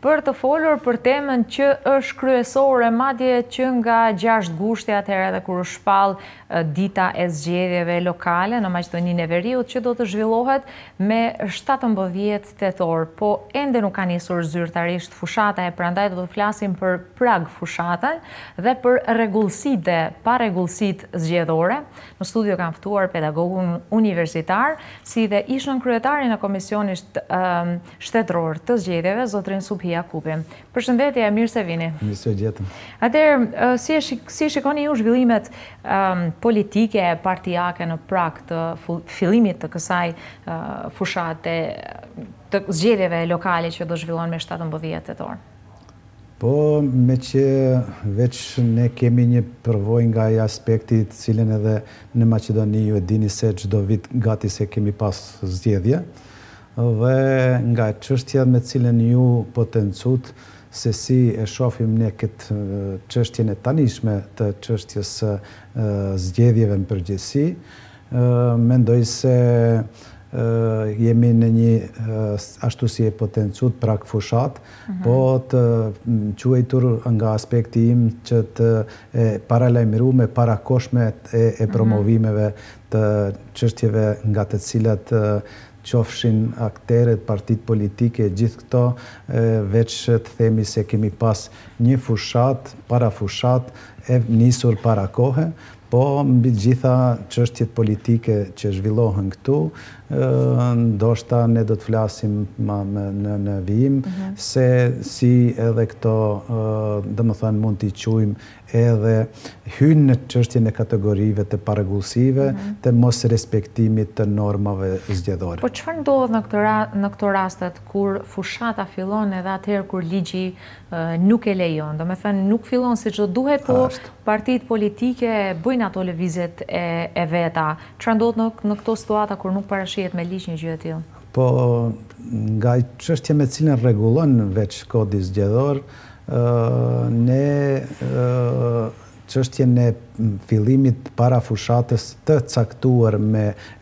për të folur për temën që është kryesore, madje që nga 6 gushti atëherë edhe kur u shpall dita e zgjedhjeve lokale në Maqedoninë e Veriut që do të zhvillohet me 17 tetor, po ende nuk ka nisur zyrtarisht fushata e prandaj do të flasim për prag fushatën dhe për rregullsitë dhe parregullsitë zgjedhore. Në studio kam ftuar pedagogun universitar si dhe ishën kryetarin e Komisionit Shtetëror të Zgjedhjeve, zotrin Subhi Jakupi. Përshëndetje, mirë se vini. Mirë se gjetëm. Atëherë, si shikoni ju zhvillimet politike partijake në prag të fillimit të kësaj fushate të zgjedhjeve lokale që do zhvillon me 17 tetor? Po, me që veç ne kemi një përvojë nga ai aspekti të cilën edhe në Maqedoni ju e dini se çdo vit gati se kemi pas zgjedhje, dhe nga çështja me cilën ju potencut se si e shohim ne këtë çështjen e tanishme të çështjes së zgjedhjeve në përgjithësi, mendoj se jemi në një ashtu si e potencut prag fushat, po të quajtur nga aspekti im që të paralajmëruar parakoshme e promovimeve të çështjeve nga të cilat qofshin akteret, partit politike, gjithë këto, veç të themi se kemi pas një fushat, para fushat, e nisur para kohe, po mbi gjitha çështjet politike që zhvillohen këtu, ndoshta ne do të flasim në vijim se si edhe këto, domethënë mund t'i quajmë edhe hynë në çështjen e kategorive të parregullsive, të mos respektimit të normave zgjedhore. Po çfarë ndodh në këto rastet kur fushata fillon edhe atëherë kur ligji nuk e lejon? Domethënë nuk fillon siç do duhet, po partitë politike bëjnë ato lëvizjet e veta. Çfarë ndodh në këto situata kur nuk parashihet me ligj një gjë e tillë? Po nga çështja me cilën rregullon veç kodi zgjedhor, ne çështjen e fillimit para fushatës të caktuar me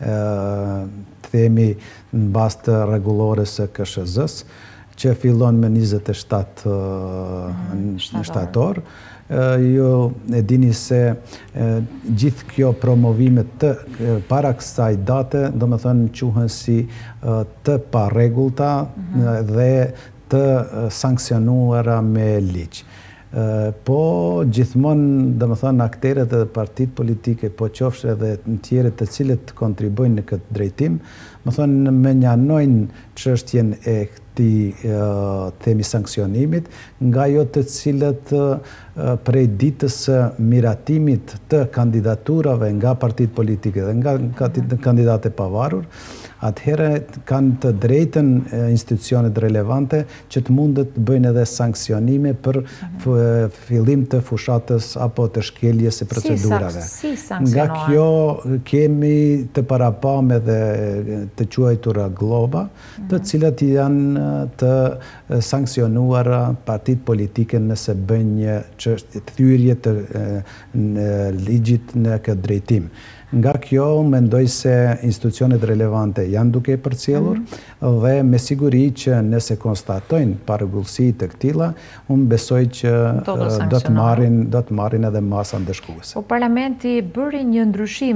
themi në bazë të rregullores së KSZ-s, që fillon me 27 shtator. Ju e dini se gjithë kjo promovime të para kësaj date, domethënë quhen si të parregullta dhe të sankcionuara me ligj. Po gjithmonë, domethënë, akteret edhe partitë politike, po qofsh edhe të tjerët të cilët kontribojnë në këtë drejtim, domethënë menjanojnë çështjen e këtij themi sankcionimit, nga ajo të cilët prej ditës së miratimit të kandidaturave nga partitë politike dhe nga kandidatë pavarur, atëherë kanë të drejtën institucionet relevante që të mundet të bëjnë edhe sankcionime për fillim të fushatës apo të shkeljes së procedurave. Nga kjo kemi të parapame dhe të quajtura globa, të cilat janë të sankcionuara partitë politike nëse bëjnë një thyrje të ligjit në këtë drejtim. Nga kjo, mendoj se institucionet relevante janë duke përcjellur dhe me siguri që nëse konstatojnë parregullsi të këtilla, unë besoj që do të marrin edhe masa ndeshkuese. Po Parlamenti bëri një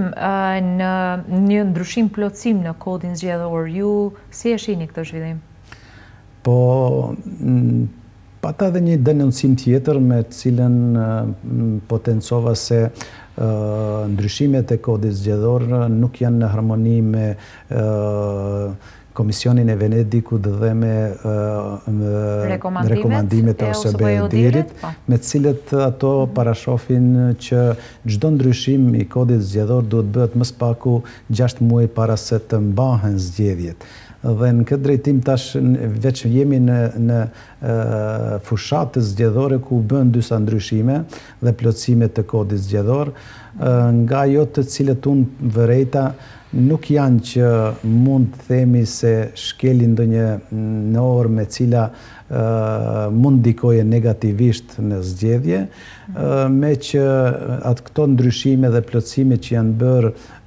ndryshim plotësim në kodin zgjedhor. Ju si e shihni këtë zhvillim? Po pata edhe një denoncim tjetër me të cilën potencova se ndryshimet e kodit zgjedhor nuk janë në harmoni me Komisionin e Venedikut dhe me rekomandimet e OSBE-dit, me të cilët ato parashofin që çdo ndryshim i kodit zgjedhor duhet bëhet më së paku 6 muaj para se të mbahen zgjedhjet. Dhe në këtë drejtim tash veç jemi në fushatë zgjedhore ku bën disa ndryshime dhe plotësime të kodit zgjedhor, nga ajo të cilët unë vërejta nuk janë që mund të themi se shkelin ndonjë normë me cila mund ndikoje negativisht në zgjedhje, me që atë këto ndryshime dhe plotësime që janë bërë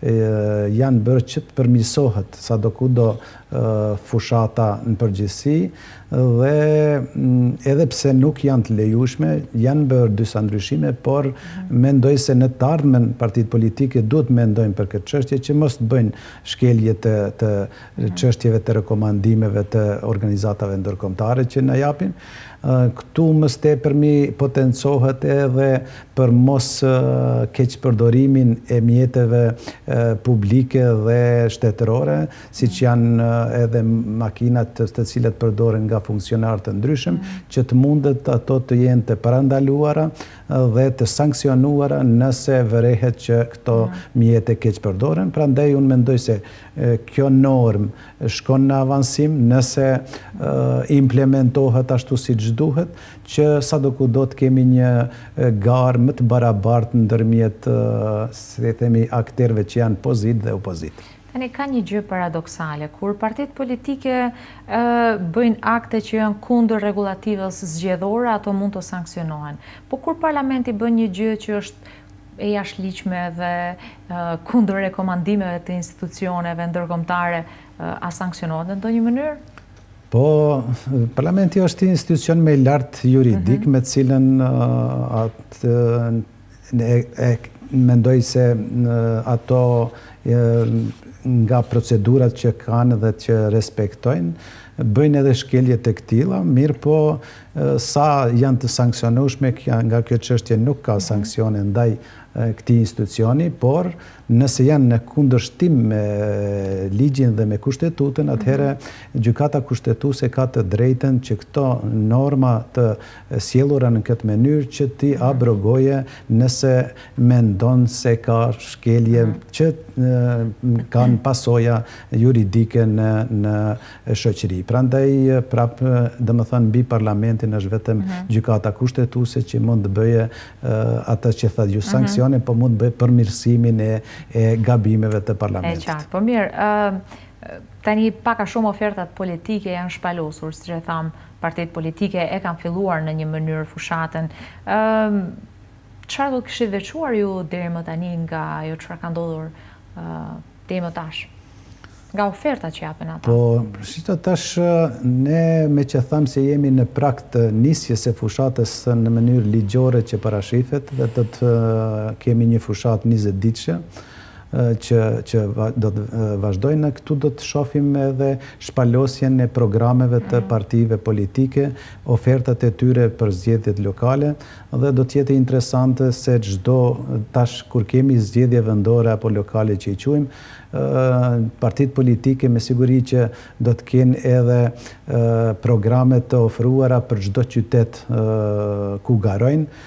janë bërë që të përmisohet sa do kudo fushata në përgjithësi, dhe edhe pse nuk janë të lejushme, janë bërë disa ndryshime, por mendoj se në të ardhmen partitë politike duhet mendojnë për këtë çështje që mos të bëjnë shkelje të çështjeve të rekomandimeve të organizatave ndërkombëtare që na japin. Këtu mës tepërmi potencohet edhe për mos keqpërdorimin e mjeteve publike dhe shtetërore, siç janë edhe makinat të cilat përdoren nga funksionarë të ndryshëm, që të mundet ato të jenë të parandaluara dhe të sankcionuara nëse vërehet që këto mjete keqpërdoren. Prandaj unë mendoj se kjo normë shkon në avancim nëse implementohet ashtu siç duhet, që sadokudo të kemi një garë më të barabartë ndërmjet, si themi, akterëve që janë pozitë dhe opozitë. Tani ka një gjë paradoksale, kur partitë politike bëjnë akte që janë kundër regulativës zgjedhore, ato mund të sankcionohen. Po kur parlamenti bën një gjë që është e jashtëligjshme dhe kundër rekomandimeve të institucioneve ndërkombëtare, a sanksionohet në ndonjë mënyrë? Po, parlamenti është institucion me lartë juridik, me cilën mendoj se ato nga procedurat që kanë dhe që respektojnë, bëjnë edhe shkelje të këtilla, mirë po sa janë të sankcionueshme, nga kjo çështje nuk ka sanksione ndaj këtij institucioni, por nëse janë në kundërshtim me ligjin dhe me kushtetutën, atëherë gjykata kushtetuese ka të drejtën që këto norma të sjellura në këtë mënyrë që ti abrogoje nëse mendon se ka shkelje që kanë pasoja juridike në shoqëri. Prandaj prapë, domethënë, mbi parlamentin është vetëm gjykata kushtetuese që mund të bëjë atë që thatë ju sanksione, po mund të bëjë përmirësimin e gabimeve të parlamentit. E qartë, po mirë, tani paka shumë ofertat politike janë shpalosur, siç e tham, partitë politike e kanë filluar në një mënyrë fushatën. Çfarë do kishit veçuar ju deri më tani nga ajo çfarë ka ndodhur deri më tash? Nga ofertat që japen ata? Po, shito tash, ne me që thamë se jemi në prag të nisjes së fushatës në mënyrë ligjore që parashifet, dhe do të kemi një fushatë 20 ditëshe, që do të vazhdojnë. Këtu do të shohim edhe shpalosjen e programeve të partive politike, ofertat e tyre për zgjedhjet lokale, dhe do të jetë interesante se çdo tash kur kemi zgjedhje vendore apo lokale që i quajmë, partitë politike me siguri që do të kenë edhe programe të ofruara për çdo qytet ku garojnë,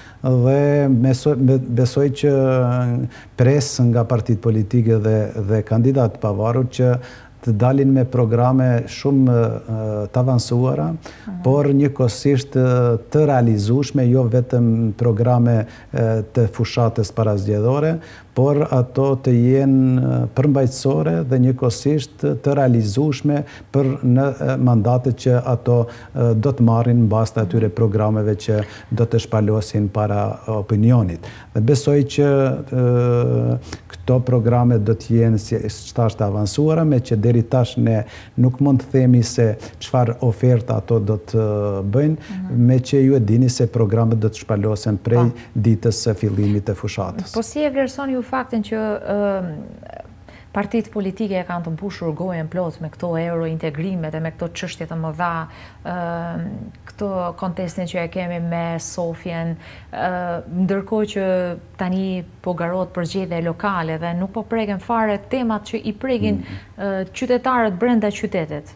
dhe besoj që presë nga partitë politike dhe kandidatë pavarur që të dalin me programe shumë të avancuara, por njëkohësisht të realizueshme, jo vetëm programe të fushatës parazgjedhore, por ato të jenë përmbajtësore dhe njëkohësisht të realizueshme për në mandatet që ato do të marrin mbas të atyre programeve që do të shpalosin para opinionit. Dhe besoj që këto programe do të jenë si çfarë të avancuara, me që deri tash ne nuk mund të themi se çfarë oferta ato do të bëjnë, me që ju e dini se programet do të shpalosen prej ditës së fillimit të fushatës. Po si e vlerësoni ju faktin që partitë politike kanë të mbushur gojen plot me këto eurointegrimet e me këto çështje të mëdha, këto kontestin që e kemi me Sofjen, ndërkohë që tani po garohet për zgjedhje lokale dhe nuk po preken fare temat që i prekin qytetarët brenda qytetit.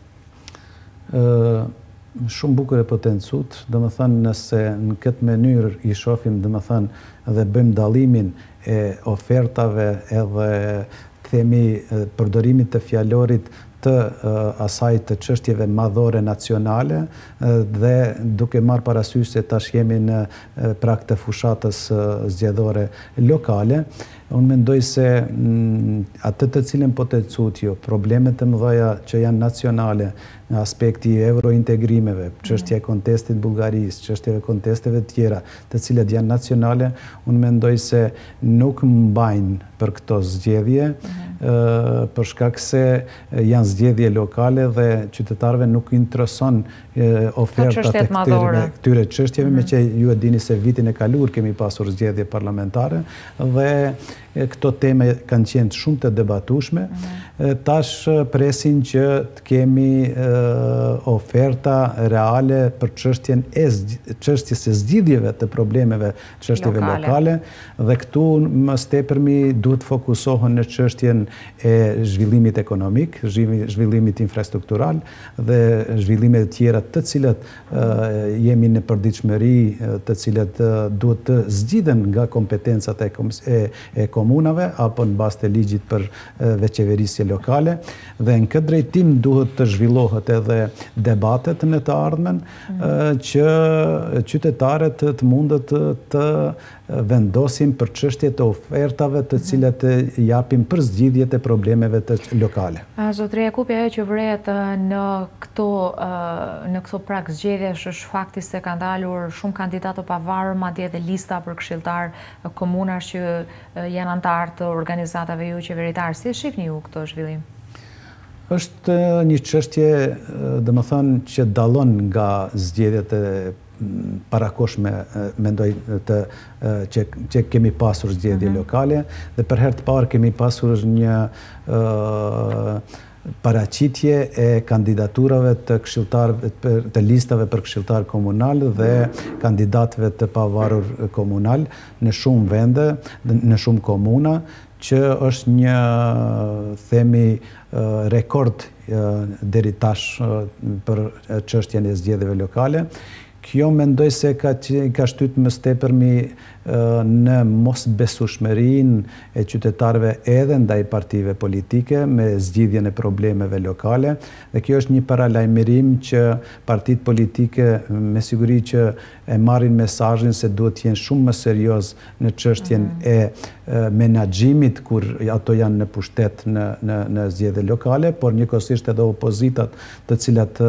Shumë bukur e potencut, domethënë nëse në këtë mënyrë i shohim, domethënë, dhe bëjmë dallimin e ofertave edhe themi përdorimit të fjalorit të asaj të çështjeve madhore nacionale, dhe duke marrë parasysh se tash jemi në prag të fushatës zgjedhore lokale, unë mendoj se atë të cilën potencut jo, problemet të mëdha që janë nacionale, në aspekti eurointegrimeve, çështja e kontestit Bullgarisë, çështjeve kontesteve tjera, të cilat janë nacionale, unë mendoj se nuk mbajnë për këto zgjedhje, për shkak se janë zgjedhje lokale dhe qytetarëve nuk intereson ofertat e këtyre çështjeve, me që ju e dini se vitin e kaluar kemi pasur zgjedhje parlamentare dhe këto teme kanë qenë shumë të debatueshme. Tash presin që të kemi oferta reale për çështjes së zgjidhjeve të problemeve çështjeve lokale dhe këtu më së tepërmi duhet fokusohen në çështjen e zhvillimit ekonomik, zhvillimit infrastruktural dhe zhvillimet e tjera të cilat jemi në përditshmëri, të cilat duhet të zgjidhen nga kompetencat e komunave apo në bazë të ligjit për veçeverisje lokale, dhe në këtë drejtim duhet të zhvillohet edhe debatet në të ardhmen që qytetarët të mundet të vendosin për çështje të ofertave të cilat japin për zgjidhjet e problemeve të lokale. Zotëri Jakupi, ajo që vret në këto prag zgjedhjesh është fakti se kanë dalur shumë kandidatë pavarur, madje edhe lista për këshilltar komunash që janë antar të organizatave jo qeveritare. Si e shihni ju këtë zhvillim? Është një çështje, domethënë, që dallon nga zgjedhjet e parakoshme, mendoj që kemi pasur zgjedhje lokale dhe për herë të parë kemi pasur një paraqitje e kandidaturave të listave për këshilltar komunal dhe kandidatëve të pavarur komunal në shumë vende, në shumë komuna, që është një, themi, rekord deri tash për çështjen e zgjedhjeve lokale. Kjo mendoj se ka shtyt më së tepërmi në mosbesueshmërinë e qytetarëve edhe ndaj partive politike me zgjidhjen e problemeve lokale, dhe kjo është një paralajmërim që partitë politike me siguri që e marrin mesazhin se duhet të jenë shumë më serioz në çështjen e menaxhimit kur ato janë në pushtet në zgjedhje lokale, por njëkohësisht edhe opozitat të cilat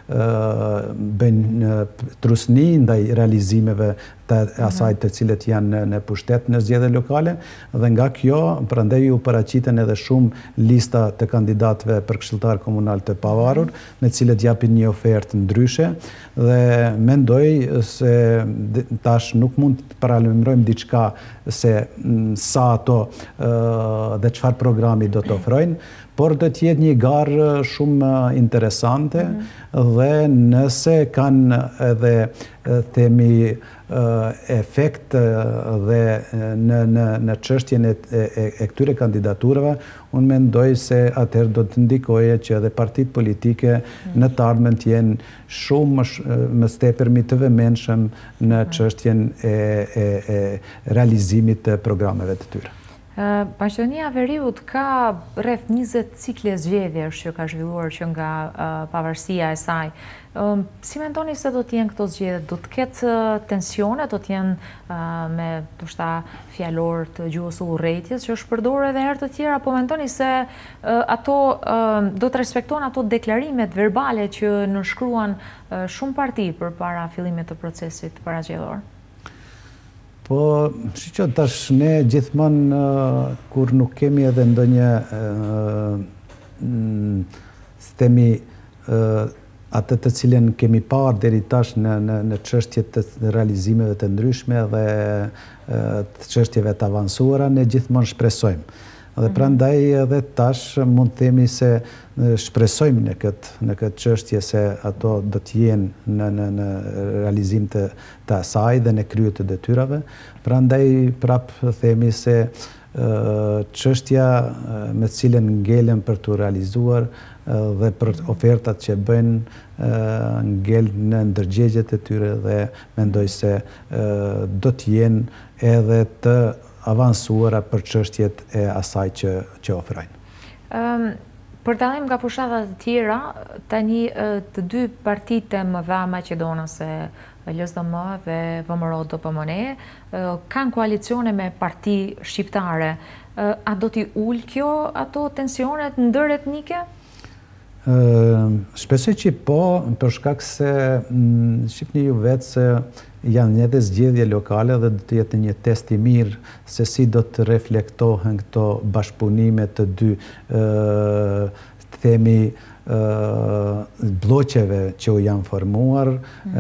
bëjnë trusni ndaj realizimeve të asaj të cilët janë në pushtet në zgjedhje lokale, dhe nga kjo prandaj u paraqiten edhe shumë lista të kandidatëve për këshilltar komunal të pavarur, me cilët japin një ofertë ndryshe, dhe mendoj se tash nuk mund të paralajmërojmë diçka se sa ato dhe çfarë programi do të ofrojnë, por do të jetë një garë shumë interesante dhe nëse kanë edhe themi efekt dhe në çështjen e këtyre kandidaturave, unë mendoj se atëherë do të ndikojë që edhe partitë politike në të ardhmen të jenë shumë më së tepërmi të vëmendshëm në çështjen e realizimit të programeve të tyre. Maqedonia e Veriut ka rreth 20 cikle zgjedhjesh që ka zhvilluar që nga pavarësia e saj. Si mendoni se do të jenë këto zgjedhje? Do të ketë tensione, do të jenë me ndoshta fjalor të gjuhës së urrëties që është përdorur edhe herë të tjera, apo mendoni se ato do të respektojnë ato deklarimet verbale që nënshkruan shumë parti përpara fillimit të procesit paraqedhor? Po, shiqo, tash ne gjithmonë kur nuk kemi edhe ndonjë themi atë të cilën kemi parë deri tash në çështje të realizimeve të ndryshme dhe të çështjeve të avancuara, ne gjithmonë shpresojmë. Dhe prandaj edhe tash mund të themi se shpresojmë në këtë çështje se ato do të jenë në realizim të asaj dhe në krye të detyrave. Prandaj prap themi se çështja me cilën ngelen për të realizuar dhe për ofertat që bëjnë ngel në ndërgjegjet e tyre, dhe mendoj se do të jenë edhe të avancuara për çështjet e asaj që ofrojnë. Për dallim nga fushatat të tjera, tani të dy partitë e mëdha maqedonase, LSDM dhe VMRO-DPMNE, kanë koalicione me parti shqiptare. A do t'i ul kjo ato tensionet ndër etnike? Shpresoj që po, për shkak se shqipni ju vetë se janë edhe zgjedhje lokale dhe do të jetë një test i mirë se si do të reflektohen këto bashkëpunime të dy të themi bloqeve që u janë formuar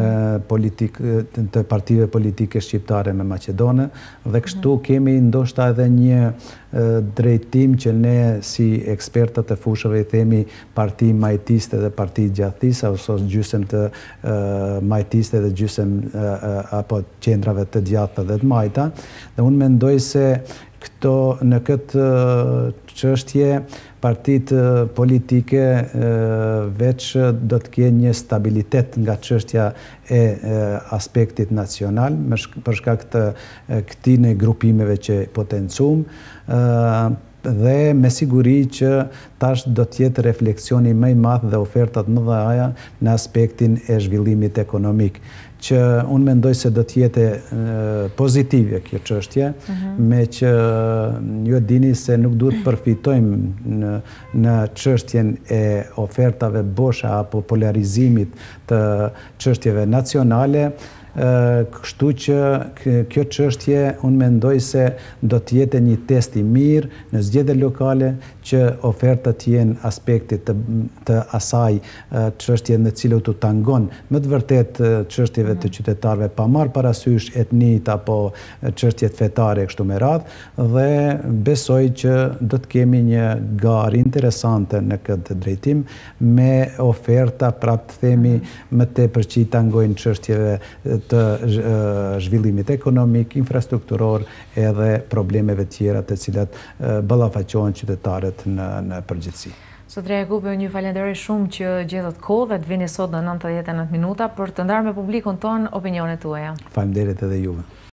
të partive politike shqiptare me Maqedone dhe kështu kemi ndoshta edhe një drejtim që ne si ekspertët e fushëve i themi parti majtiste dhe parti gjathtisa ose gjysëm të majtiste dhe gjysëm apo qendrave të gjata dhe të majta dhe unë mendoj se në këtë çështje partitë politike veç do të kenë një stabilitet nga çështja e aspektit nacional për shkak të këtij grupimeve që potencum dhe me siguri që tash do të jetë refleksioni më i madh dhe ofertat më të mëdha në aspektin e zhvillimit ekonomik që unë mendoj se do të jetë pozitive kjo çështje, me që ju e dini se nuk duhet përfitojmë në çështjen e ofertave bosha apo polarizimit të çështjeve nacionale, kështu që kjo çështje unë mendoj se do të jetë një test i mirë në zgjedhje lokale që ofertat jenë aspektit të asaj çështje në cilën u tangon më të vërtet çështjeve të qytetarëve pa marrë parasysh etnit apo çështjet fetare kështu me radhë dhe besoj që do të kemi një garë interesante në këtë drejtim me oferta prapë të themi më tepër që i tangojnë çështjeve të zhvillimit ekonomik, infrastrukturor edhe problemeve tjera të cilat ballafaqohen qytetarët në përgjithësi. Zotëria Jakupi, ju falenderoj shumë që gjetët kohë dhe të vini sot në 99 minuta për të ndarë me publikun ton opinionet tuaja. Faleminderit edhe juve.